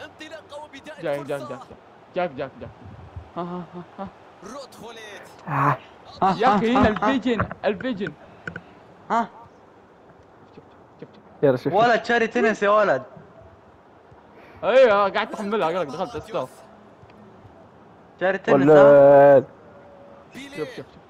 انطلاقه وبدايه جاي جاي فرصة. جاك ها ها ها رود خوليت. يا اخي هنا الفيجن ها شوف يلا شوف. ولد شاري تنس يا ولد. ايوه قاعد تحملها قلق دخلت الستوب. شاري تنس ها. ولا شوف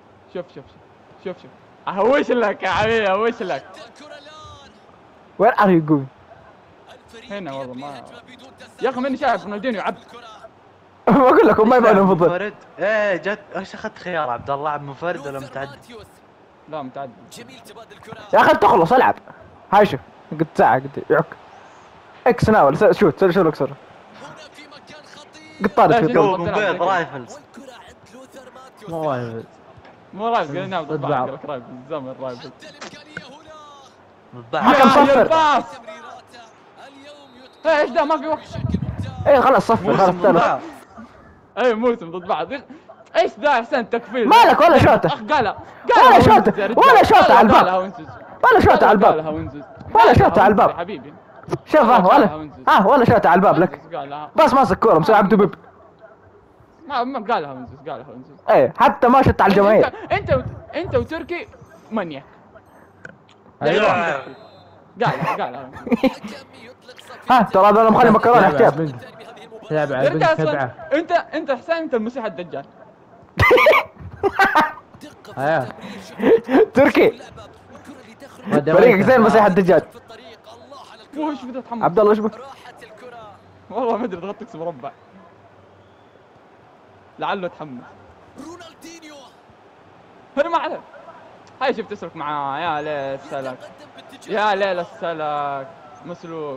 اهوش لك يا حبيبي اهوش لك. الكرة الان. وين ار يو جوينج؟ الفريق هنا والله ما- يبني هجمة بدون تسلل. يا اخي ماني شايف رونالدينيو يعب. الكرة. بقول لكم ما يبغى منفضل. منفرد. ايه جت ايش اخذت خيار عبد الله لعب منفرد ولا لوثر متعدي؟ ماتيوس. لا متعدي. جميل تبادل الكرة. يا اخي تخلص العب. هاي شوف قلت ساعة قلت يعك. اكس ناول شوت سوي شو اكسر. هنا في مكان خطير. قط طارد لا، في شوف. الطول. جو بيض رايفلز. والكرة عند لوثر ماتيوس. مو رايفلز. مو رايف قاعدين نلعب ضد ضد بعض بعض. قال لك رايف الزمن رايف. حتى الامكانية هنا. ضد حكم بعض. صفر. الباص. تمريراته اليوم ايش ده ما في وقت. بشكل ممتاز. اي خلاص صفر خلاص موسم ثالث. ضاع. اي موسم ضد بعض. ايش ده يا حسين تكفير. مالك ولا شوطة. اخ قالها ولا شوطة ولا شوطة على الباب. ولا شوطة على الباب. ولا شوطة على الباب. حبيبي شوف ولا شوطة على الباب لك. قالها بس ماسك كورة مسوي عبدو بيب. ما قالها ونزوز. ايه حتى ما شط على الجماهير. انت وتركي منيا. أيوة. قالها ها ترى هذا مخلي مكرونة احتياط. تلعب على انت بنك اصلا سبعة. انت حسين انت المسيح الدجال. ايوه. تركي فريقك زي المسيح الدجاج. وش بدأ تحمس. عبد الله ايش بك؟ راحت الكرة. والله ما ادري ضغطت مربع. لعله تحمس. رونالدينيو. انا ما اعرف. هاي شفت تسلك معاه يا ليل السلك. يتقدم باتجاه يا ليل السلك مسلوك.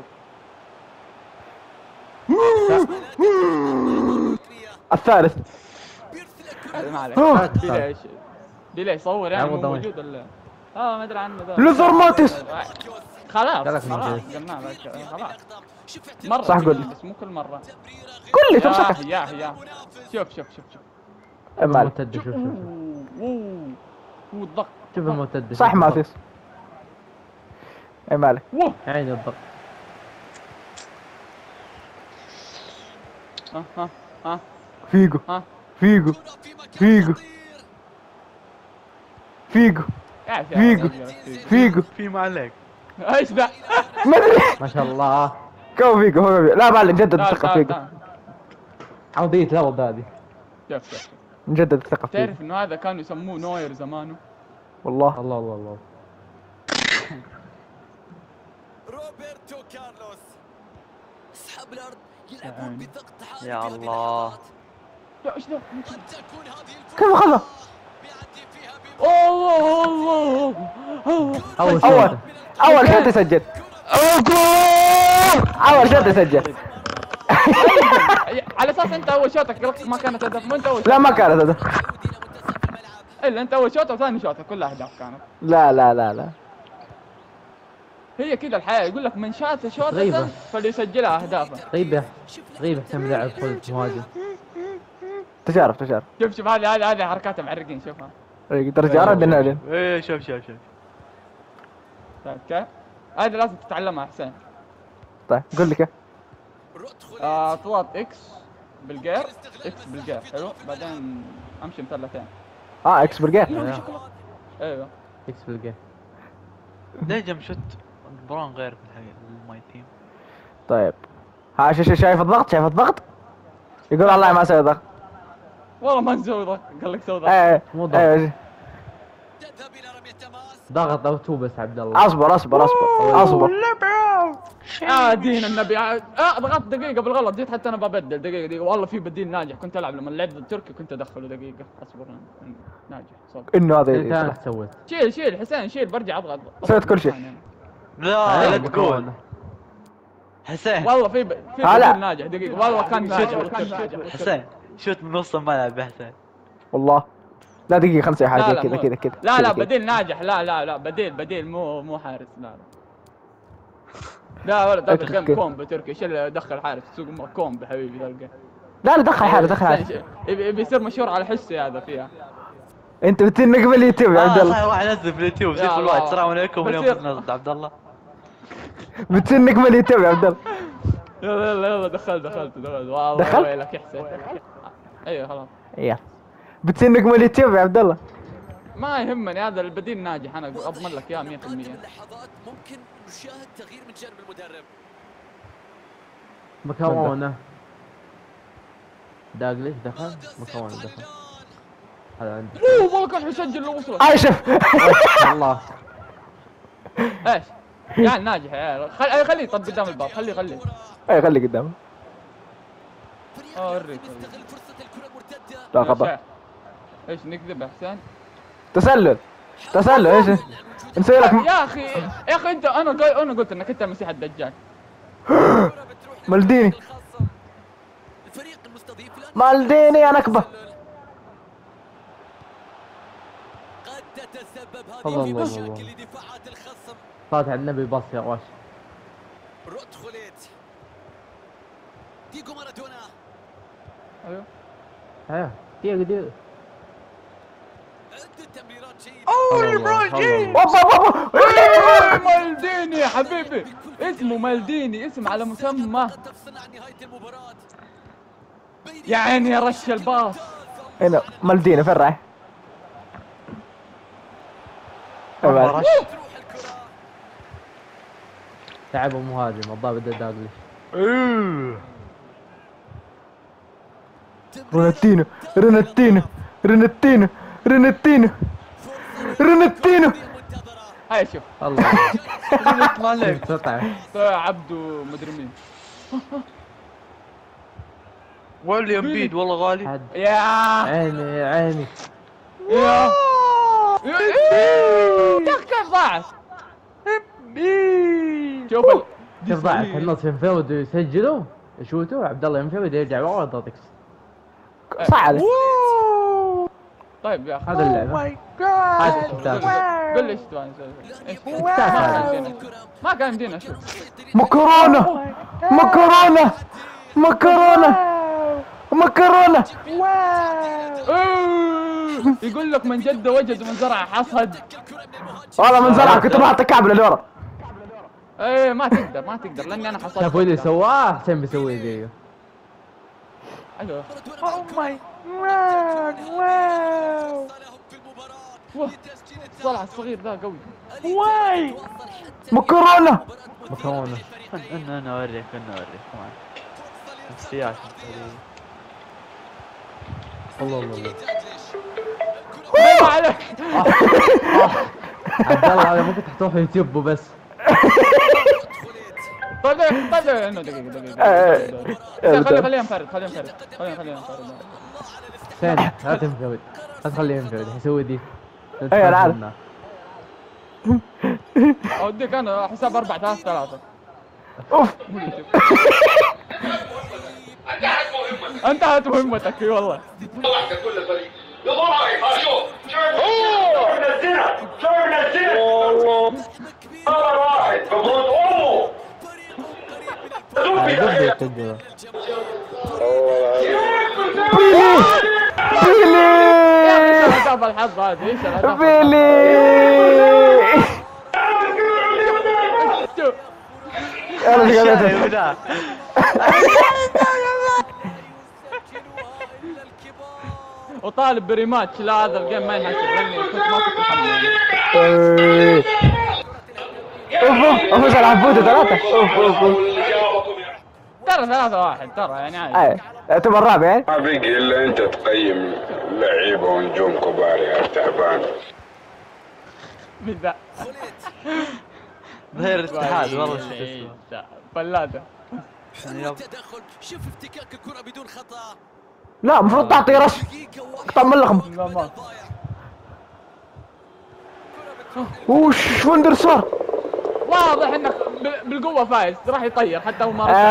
الثالث. بيرسل ما الكرة. عليك. ديلي ديلي صور يعني مو عوض ضوي. موجود ولا. ما ادري عنه ذا. لوثر ماتيس. خلاص قالك من خلاص جد. قلنا لك خلاص. شوف مرة صح قول. بس مو كل مرة. كل اللي تمسكه. يا شوف مال المرتدة شوف. هو الضغط. شوف المرتدة. صح ماتيس. اي مالك. عين الضغط. ها فيجو ها فيجو فيجو فيجو فيجو فيجو. في ما عليك. ايش ذا؟ ما ادري ما شاء الله. كم فيجو هو لا ما نجدد الثقة فيجو. عودية الأرض هذه. شوف نجدد الثقة فيجو تعرف انه هذا كانوا يسموه نوير زمانه. والله. الله الله الله. روبرتو كارلوس. اسحب الارض. يلعبون يعني. بضغط عالي يا في هذه الله. اللحظات. يا ايش ذا؟ قد تكون هذه الفرصة. كيف اخذها؟ بيعدي فيها الله أول اول شوط يسجل. اول شوط يسجل. على اساس انت اول شوطك ما كانت هدف. ما انت اول لا ما كانت هذا. الا انت اول شوطه وثاني شوطه كلها اهداف كانت. لا هي كذا الحياه يقول لك من شاط شوطه غريبة. فليسجلها اهدافا. غريبة غريبة كم لاعب خلف مهاجم. تجارب شوف هذه حركات المعرقين شوفها. تجارب بنادين. ايه شوف. فهمت كيف؟ هذه لازم تتعلمها حسين. طيب قول لي كيف. اضغط اكس بالجير حلو بعدين امشي مثلثين. اكس برجر. ايوه اكس بالجيم. ليش جمشت بران غير في الحقيقة الماي تيم. طيب ها شايف الضغط يقول والله ما اسوي ضغط. والله ما نسوي ضغط قال لك سوي ضغط. ايه مو ضغط. ايه تذهب الى رمية تماس. ضغط او تو بس عبد الله. اصبر دين النبي ضغطت دقيقة بالغلط جيت حتى انا ببدل دقيقة والله في بديل ناجح كنت العب لما لعبت التركي كنت ادخله دقيقة اصبر ناجح صبر. انه انت هذا انا سويت. شيل حسين شيل برجع اضغط. سويت كل شيء. لا لا تقول حسين. والله في بديل ناجح دقيقة والله كان ناجح. حسين شوت من نص الملعب يا حسين. والله لا دقيقة خلنا نسوي حاجة كذا لا بديل ناجح لا بديل مو حارس لا ولا دخل كومب تركي ايش اللي دخل حارس سوق كومب حبيبي تلقى. لا دخل حارس بيصير مشهور على حسي هذا فيها. انت بتنق باليوتيوب يا عبد الله. صحيح واحد نزل في اليوتيوب زي يا في الله. الوقت. السلام عليكم اليوم بصير. نزل عبد الله. بتنق باليوتيوب يا عبد الله. يلا يلا يلا دخلت والله دخلت؟ ويلك يا حسين. ايوه خلاص. يلا بتسنق من اليوتيوب يا عبد الله. ما يهمني، هذا البديل ناجح، انا اضمن لك اياه 100%. قادم اللحظات ممكن نشاهد تغيير من جانب المدرب. مكونه داغليش دخل، مكونه دخل. هذا عندي اوه والله كان حيسجل لو وصل. شوف الله. ايش؟ يعني ناجح يا عيال. خليه طب قدام الباب، خليه. اي خلي قدامه. اوريك. يستغل فرصة الكرة المرتدة. لا خطا. ايش نكذب يا حسين؟ تسلل ايش نسوي لك يا اخي انت، انا قلت انك انت المسيح الدجال. مالديني الفريق المستضيف الآن مالديني يا نكبه. قد تتسبب الله هذه في الله مشاكل الله. لدفاعات الخصم. صلاه على النبي بص يا واش. رود خوليت. ديجو مارادونا. ايوه ايوه دقيقه. عدة تمريرات جيدة. مالديني يا حبيبي، اسمه مالديني، اسم على مسمى. قد تفصل عن نهاية المباراة. يا عيني يا رش الباص. هنا مالديني فين رايح؟ تروح الكرة. لعبه مهاجم الضابط داغليش. رنتينو هاي شوف الله. ما عليك. تطلع عبده مدري مين. واللي يمبيد والله غالي. حد يا عيني يا كيف ضاعت؟ شوف كيف ضاعت في النص، ينفرد يسجلوا يشوتوا، عبد الله ينفرد يرجع ورا يضغط اكس. صعد. طيب يا اخي هذا اللعبة. هذا الشتات. قل لي ايش تبغى نسوي؟ ايش؟ ما كان يمدينا اشوف. مكرونة يقول لك من جد وجد ومن زرع حصد. والله من زرعة كنت بحط كعبلة لورا. ايه ما تقدر لاني انا حصلت. شافوا اللي سواه حسين بيسوي زيه. ايوه طلع الصغير ذا قوي. مكرونة انا اوريك كمان نفسيات. الله ما عليك. عبد الله هذا ممكن تحطوه يوتيوب وبس. طيب انه دقيقة خليه ينفرد. حسين لا تنفرد، لا تخليه ينفرد يسوي دي. ايوه انا عارف. اوديك انا حساب 4-3-3. اوف انتهت مهمتك اي والله. طلعت كل الفريق يضاعف. شوف منزلها والله هذا واحد مبروك امه شوف الحظ هذه ايش وطالب بريماتش. لا هذا الجيم ما ينحسب لاني كنت ما كنت محمل. اوف العبودة 3. ترى 3-1 ترى يعني عادي. اعتبر الرابع يعني. ما بقي الا انت تقيم لعيبه ونجوم كبار يا تعبان. من ذا ظهير الاتحاد والله شو اسمه فلاته. التدخل. شوف افتكاك الكرة بدون خطأ. لا المفروض تعطي رش. طب من لخم. وش وندر صار؟ واضح انك بالقوه فايز. راح يطير حتى هو ما رش.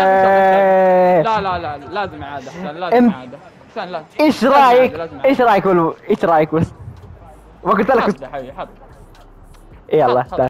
لا لازم اعاده حسين. لازم اعاده حسين. لازم. ايش رايك بس ما قلت لك. حط يا حبيبي حط. يلا